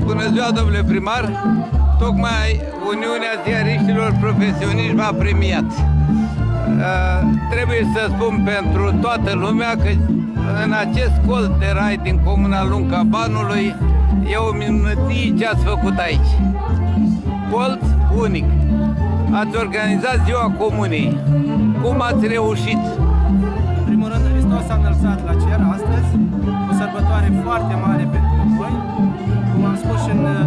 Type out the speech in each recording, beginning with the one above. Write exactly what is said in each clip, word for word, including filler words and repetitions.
Bună ziua, domnule primar! Tocmai Uniunea Ziariștilor Profesioniști m-a premiat. Uh, trebuie să spun pentru toată lumea că în acest colț de rai din comuna Lunca Banului e o minunăție ce ați făcut aici. Colț unic. Ați organizat ziua comunei. Cum ați reușit? În primul rând, Hristos s-a înălțat la cer astăzi, o sărbătoare foarte mare pentru noi. Cum am spus și în uh,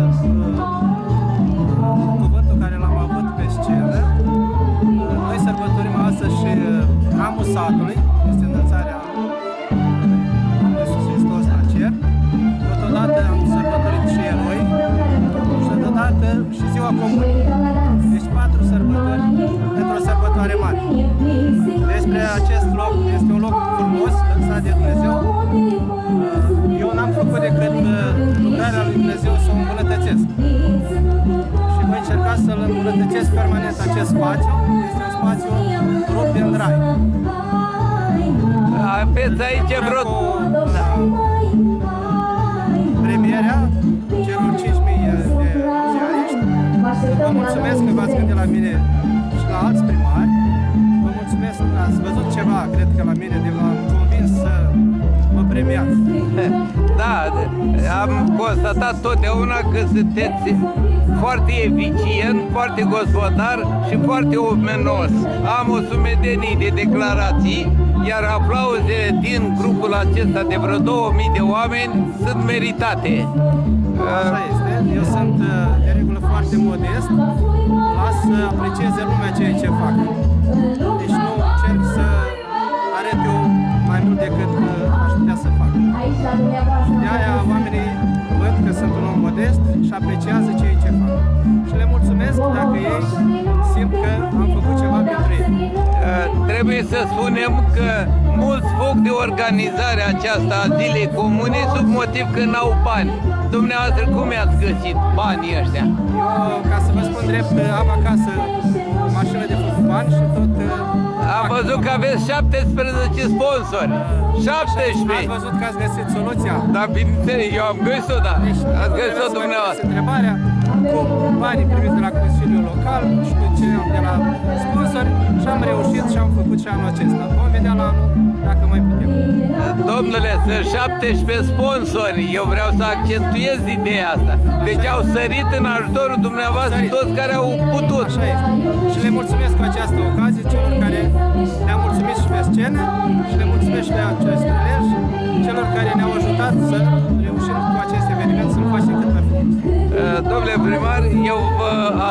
cuvântul care l-am avut pe scenă, uh, noi sărbătorim astăzi și uh, Hramul Satului, este înălțarea lui Iisus Hristos la cer. Totodată am sărbătorit și eroi și totodată și ziua comunei. Deci patru sărbători pentru o sărbătoare mare. Despre acest loc, este un loc frumos, lăsat de Dumnezeu. Eu n-am făcut decât lucrarea lui Dumnezeu să o îmbunătățesc. Și voi încerca să-l îmbunătățesc permanent acest spațiu. Este un spațiu rupt din rai. Aveți aici vreo... Da. Premierea celor cinci mii de ziariști. Vă mulțumesc că v-ați gândit la mine și la alți primari. Vă mulțumesc că ați văzut ceva, cred că la mine, de v-am convins să mă premiați. Da, am constatat totdeauna că sunteți foarte eficient, foarte gospodar și foarte omenos. Am o sumedenie de declarații, iar aplauzele din grupul acesta de vreo două mii de oameni sunt meritate. Așa este. Eu sunt de regulă foarte modest, las să aprecieze lumea ceea ce fac. Deci nu încerc să arăt eu mai mult decât aș putea să fac. Și de aia oamenii văd că sunt un om modest și apreciază ceea ce fac. Și le mulțumesc dacă ei simt că am făcut ceva pentru ei. Trebuie să spunem că mulți fug de organizarea aceasta a Zilei Comune sub motiv că n-au bani. Dumneavoastră, cum i-ați găsit banii ăștia? Eu, ca să vă spun drept, am acasă o mașină de făcut bani și tot... Am văzut că aveți șaptesprezece sponsori. șaptesprezece! Ați văzut că ați găsit soluția? Da, bineînțeles, eu am găsit-o, da. Deci, ați găsit-o dumneavoastră. Întrebarea cu banii primiți de la Consiliul Local și cu ce am de la sponsori și am reușit și am făcut și anul acesta. Vom vedea la anul dacă mai putem. Domnule, sunt șaptesprezece sponsori. Eu vreau să accentuez ideea asta. Deci au sărit în ajutorul dumneavoastră toți care au putut. Așa este. Și le mulțumesc cu această ocazie celor care ne-au mulțumit și pe scenă și le mulțumesc și pe acest prilej celor care ne-au ajutat să reușim cu acest eveniment să-l facem cât mai frumos. Domnule primar, eu vă a,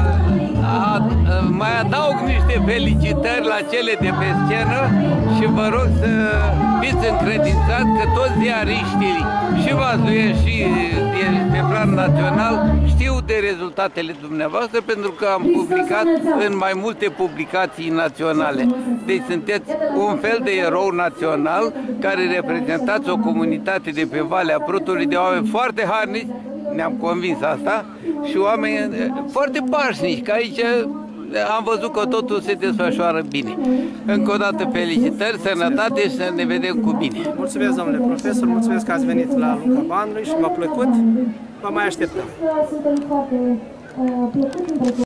a, a, mai adaug niște felicitări la cele de pe scenă și vă rog să fiți încredințat că toți ziariștii și Vaslui și de, pe plan național știu de rezultatele dumneavoastră pentru că am publicat în mai multe publicații naționale. Deci sunteți un fel de erou național care reprezentați o comunitate de pe Valea Prutului de oameni foarte harnici, ne-am convins asta, și oameni foarte pașnici, că aici am văzut că totul se desfășoară bine. Încă o dată felicitări, sănătate și să ne vedem cu bine. Mulțumesc, domnule profesor, mulțumesc că ați venit la Lunca Banului și v-a plăcut. Vă mai așteptăm.